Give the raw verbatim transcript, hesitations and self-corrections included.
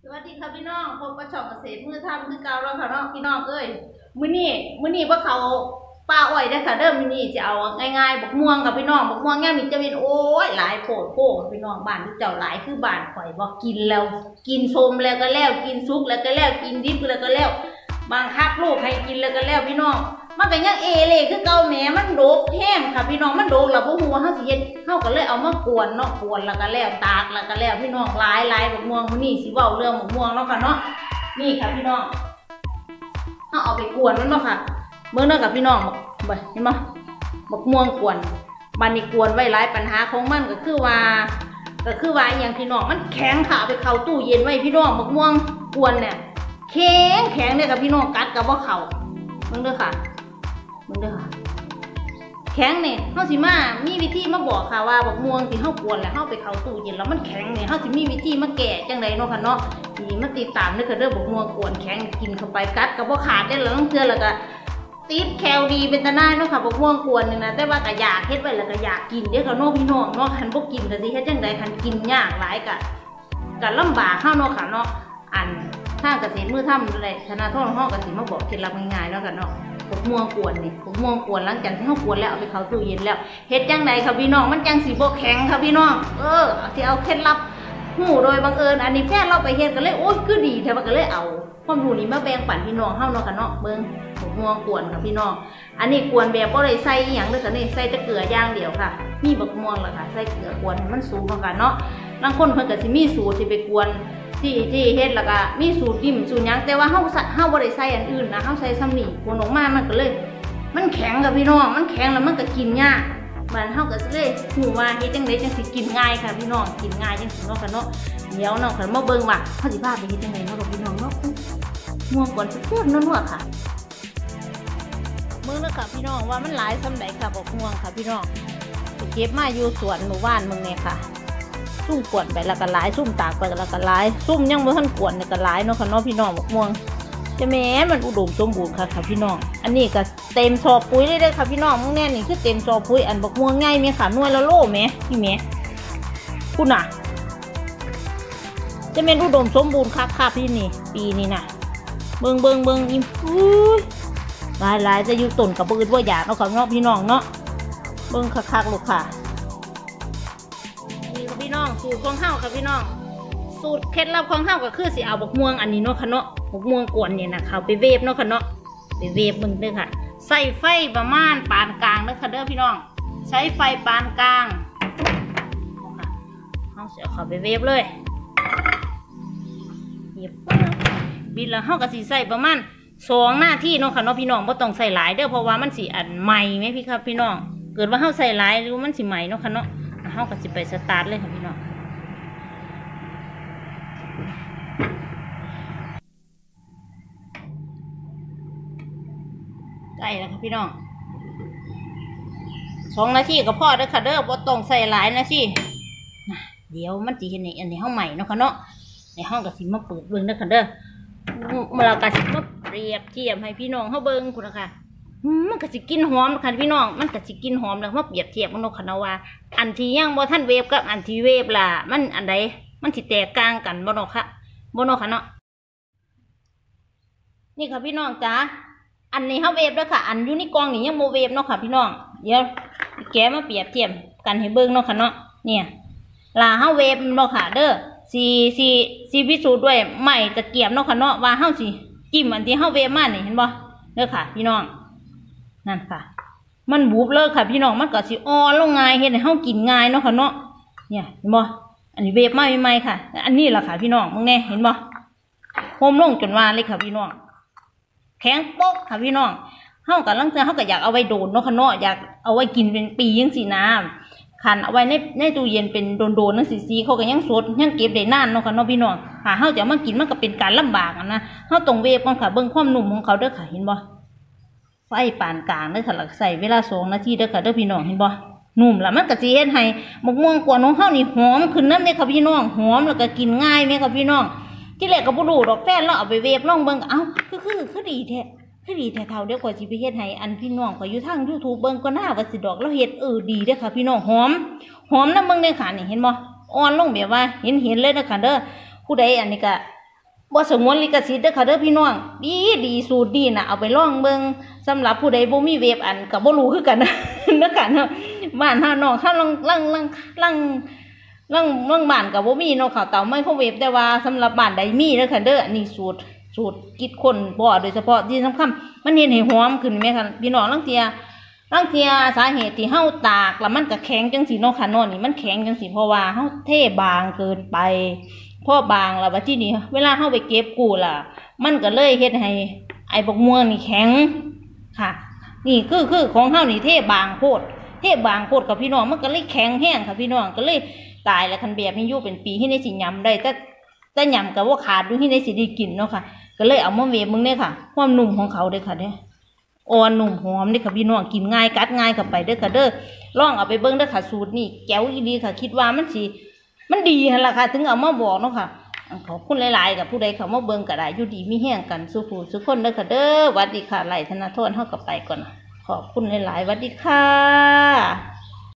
สวัสดีค่ะพี่น้องพบกับช่องเกษตรมือทำคือเก่าแล้วค่ะน้องพี่น้องเอ้ยมื้อนี้มื้อนี้ว่าเขาป้าอ้อยได้ค่ะเด้อมื้อนี้จะเอาง่ายๆบักม่วงกับพี่น้องบักม่วงแง่มีจะเป็นโอ้ยหลายโผล่โผล่พี่น้องบ้านที่เจ้าหลายคือบ้านข่อยบอกกินแล้วกินชมแล้วก็แล้วกินซุกแล้วก็แล้วกินดิบแล้วก็แล้วบางคับลูกให้กินแล้วก็แล้วพี่น้องมันก็ยังเอเลยคือเก่าแหมมันโดกแห้งค่ะพี่น้องมันโดกแล้วพวกหัวเฮาสิเฮ็ดเฮาก็เลยเอามากวนเนาะกวนแล้วก็แล้วตากแล้วก็แล้วพี่น้องหลายหลายบักม่วงมื้อนี้สิเว้าเรื่องบักม่วงเนาะค่ะเนาะนี่ค่ะพี่น้องเฮาเอาไปกวนมันเนาะค่ะเบิ่งเนาะกับพี่น้องบ่เห็นบ่บักม่วงกวนบัดนี้กวนไว้หลายปัญหาของมันก็คือว่าก็คือว่าอย่างพี่น้องมันแข็งค่ะเอาไปเข้าตู้เย็นไว้พี่น้องบักม่วงกวนเนี่ยแข็งแข็งเนี่ยกับพี่น้องกัดก็บ่เข้าเบิ่งเด้อค่ะมึงเด้อค่ะแข็งเนี่ยเฮาสิมามีวิธีมาบอกค่ะว่าบักม่วงที่เฮากวนแล้วเฮาไปเข้าตู้เย็นแล้วมันแข็งเนี่ยเฮาสิมีวิธีมาแก้จังไดเนาะค่ะเนาะนี่มาติดตามเด้อค่ะเด้อบักม่วงกวนแข็งกินเข้าไปกัดก็บ่ขาดได้แล้วเทื่อแล้วก็ติดแคลดีเป็นตาหน้าเนาะค่ะบักม่วงกวนนี่นะแต่ว่าก็อยากเฮ็ดไว้แล้วก็อยากกินเด้อค่ะเนาะพี่น้องเนาะคันบ่กินก็สิเฮ็ดจังไดคันกินยากหลายก็ก็ลำบากเฮาเนาะค่ะเนาะอันทางเกษตรมือทำอะไรธนาทรเฮาก็สิมาบอกเคล็ดลับง่ายๆเนาะค่ะเนาะพวกม่วงกวนนี่พวกม่วงกวนหลังจากที่เขากวนแล้วเอาไปเข้าตู้เย็นแล้วเฮ็ดจังไดค่ะพี่น้องมันจังสีโบแข็งค่ะพี่น้องเออที่เอาเคล็ดลับหูโดยบังเอิญอันนี้แค่เราไปเฮ็ดกันเลยโอ้ยคือดีแท้มันก็เลยเอาความรู้นี้มาแบ่งปันพี่น้องเฮาเนาะค่ะเนาะเบิ่งพวกม่วงกวนค่ะพี่น้องอันนี้กวนแบบบ่ได้ใส่หยังเลยค่ะนี่ใส่แต่เกลืออย่างเดียวค่ะมีบักม่วงล่ะค่ะใส่เกลือกวนมันสูงเนาะค่ะเนาะบางคนเพิ่นก็สิมีสูตรที่ไปกวนที่ที่เฮ็ดแล้วก็มีสูตรดิ่มสูตรหยังแต่ว่าเฮาเฮาบ่ได้ใส่อันอื่นนะเฮาใส่ซ้ำนี่กวนออกมามันก็เลยมันแข็งกับพี่น้องมันแข็งแล้วมันก็กินยากมันเฮาก็เลยหูว่าเฮ็ดจังได๋จังสิกินง่ายค่ะพี่น้องกินง่ายจังสิเนาะค่ะเนาะเดี๋ยวน้องค่ะมาเบิ่งว่าเฮาสิพาไปเฮ็ดจังได๋เนาะพี่น้องเนาะม่วงก่อนแซ่บๆนัวๆค่ะเบิ่งเด้อค่ะพี่น้องว่ามันหลายซำใดค่ะบอกม่วงค่ะพี่น้องสิเก็บมาอยู่สวนหมู่บ้านมึงเนี่ยค่ะซุ่มกวนไปแล้วก็หลายซุ่มตากไปแล้วก็หลายซุ่มยังบ่ทันกวนเนี่ยก็หลายเนาะค่ะเนาะพี่น้องบอกม่วงจะแม้มันอุดมสมบูรณ์ค่ะค่ะพี่น้องอันนี้ก็เต็มซอปุ๋ยเลยเด้อค่ะพี่น้องมึงแน่นี่คือเต็มซอปุ๋ยอันบักม่วงง่ายไหมค่ะหน่วยละโลไหมพี่แม่คุณน่ะจะเป็นอุดมสมบูรณ์ค่ะค่ะพี่นี่ปีนี้น่ะเบิ่งเบิ่งเบิ่งอิ่มหลายหลายจะอยู่ต้นกับปืนว่าอยากเนาะค่ะเนาะพี่น้องเนาะเบิ่งคักๆลูกค่ะนี่ค่ะพี่น้องสูตรของเฮาค่ะพี่น้องสูตรเคล็ดลับของเฮาก็คือสิเอาบักม่วงอันนี้เนาะค่ะเนาะบักม่วงกวนเนี่ยนะเขาไปเวฟเนาะค่ะเนาะไปเวฟมึงเด้อค่ะใส่ไฟประมาณปานกลางเด้อค่ะเด้อพี่น้องใช้ไฟปานกลางเฮาสิเอาเขาไปเวฟเลยเย็บบิดแล้วเฮาก็สิใส่ประมาณสองนาทีเนาะค่ะเนาะพี่น้องบ่ต้องใส่หลายเด้อเพราะว่ามันสิอันใหม่ไหมพี่ครับพี่น้องเกิดว่าเฮาใส่หลายหรือมันสิใหม่เนาะค่ะเนาะเฮาก็สิไปสตาร์ทเลยค่ะพี่น้องได้แล้วค่ะพี่น้องสองนาทีก็พอเด้อค่ะเด้อบ่ต้องใส่หลายนาทีเดี๋ยวมันสิเห็นในอันในห้องใหม่เนาะค่ะเนาะในห้องก็สิมาเปิดเบิ่งเด้อค่ะเด้อมาเราก็สิมาเปรียบเทียบให้พี่น้องเฮาเบิ่งคุณนะคะมันก็สิกินหอมค่ะพี่น้องมันก็สิกินหอมแล้วมาเปรียบเทียบกันเนาะค่ะเนาะว่าอันที่ยังบ่ทันเวฟกับอันที่เวฟล่ะมันอันใดมันสิแตกต่างกันบ่เนาะค่ะบ่เนาะค่ะเนาะนี่ค่ะพี่น้องจ๋าอันนี้เฮาเวฟแล้วค่ะอันอยู่ในกล่องนี่ยังโมเวฟเนาะค่ะพี่น้องเดี๋ยวแกมาเปรียบเทียบกันให้เบิ่งเนาะค่ะเนาะเนี่ยลาเฮาเวฟเนาะค่ะเด้อสีสีสีพิสูจน์ด้วยไม้ตะเกียบเนาะค่ะเนาะว่าเฮาสิจิ้มอันที่เฮาเวฟมานี่เห็นบ่เด้อค่ะพี่น้องนั่นค่ะมันบุบเลยค่ะพี่น้องมันก็สิอ่อนลงง่ายเฮ็ดให้เฮากินง่ายเนาะค่ะเนาะเนี่ยเห็นบ่อันนี้เวฟมาใหม่ๆค่ะอันนี้ล่ะค่ะพี่น้องมึงแน่เห็นบ่โฮมลงจนว่าเลยค่ะพี่น้องแข็งโป๊กค่ะพี่น้องเฮากับลังเทื่อเฮาก็อยากเอาไว้โดนเนาะค่ะเนาะอยากเอาไว้กินเป็นปีจังซี่นะคันเอาไว้ในในตู้เย็นเป็นโดนๆจังซี่ซีเขาก็ยังสดยังเก็บได้นานเนาะค่ะเนาะพี่น้องถ้าเฮาจะมากินมันก็เป็นการลำบากอ่ะนะเฮาต้องเวฟก่อนค่ะเบิ่งความนุ่มของเขาเด้อค่ะเห็นบ่ไฟปานกลางเด้อค่ะแล้วใส่เวลาสองนาทีเด้อค่ะเด้อพี่น้องเห็นบ่นุ่มแล้วมันก็สิเฮ็ดให้มะม่วงกวนของเฮานี่หอมขึ้นนำเด้อค่ะพี่น้องหอมแล้วก็กินง่ายแม่ค่ะพี่น้องที่แรกก็บ่รู้ดอกแฟนเราเอาไปเวฟลองเบิ่งเอ้าคือคือคือดีแท้คือดีแท้เท่าเดี๋ยวก่อนสิไปเฮ็ดให้อันพี่น้องก็อยู่ทาง YouTube เบิ่งก็น่าว่าสิดอกแล้วเฮ็ดเออดีเด้อค่ะพี่น้องหอมหอมนำเบิ่งเด้อค่ะนี่เห็นบ่อ่อนลงแบบว่าเห็นเห็นเลยเด้อค่ะเด้อผู้ใดอันนี้ก็บ่สงวนลิขสิทธิ์เด้อค่ะเด้อพี่น้องดีดีสูตรดีนะเอาไปลองเบิ่งสำหรับผู้ใดบ่มีเว็บอันก็บ่รู้คือกันนะนักกันเนาะบ้านเฮาน้องเฮาลังลังลังลังลังลังบ้านก็บ่มีเนาะค่ะเตาไมโครเวฟแต่ว่าสำหรับบ้านใดมีเด้อค่ะเด้ออันนี้สูตรสูตรคิดค้นบ่โดยเฉพาะที่สำคัญมันเฮ็ดให้หอมขึ้นแม่ค่ะพี่น้องลังเที่ยลังเที่ยสาเหตุที่เฮาตากแล้วมันก็แข็งจังซี่เนาะค่ะเนาะนี่มันแข็งจังซี่เพราะว่าเฮาเทบางเกินไปพอบางแล้วบัดทีนี้เวลาเฮาไปเก็บกู้ล่ะมันก็เลยเฮ็ดให้ไอ้บกม่วงนี่แข็งค่ะนี่คือคือของเฮานี่เทบางโพดเทบางโพดกับพี่น้องมันก็เลยแข็งแห้งค่ะพี่น้องก็เลยตายแล้วคันแบบนี้อยู่เป็นปีที่ได้สิยำได้แต่แต่ยำก็บ่ขาดอยู่ที่ได้สิได้กินเนาะค่ะก็เลยเอามาเวฟมึงเนี่ยค่ะความนุ่มของเขาเด้อค่ะเด้ออ่อนนุ่มหอมเด้อค่ะพี่น้องกินง่ายกัดง่ายเข้าไปเด้อค่ะเด้อลองเอาไปเบิ่งเด้อค่ะสูตรนี่แจ๋วอีหลีค่ะคิดว่ามันสิมันดีหั่นล่ะค่ะถึงเอามาบอกเนาะค่ะขอบคุณหลายๆกับผู้ใดเขามาเบิ่งก็ได้อยู่ดีมีแห้งกันสู้ผู้สู้คนเด้อค่ะเด้อหวัดดีค่ะไล่ธนาโทษเฮาก็ไปก่อนขอบคุณหลายๆหวัดดีค่ะ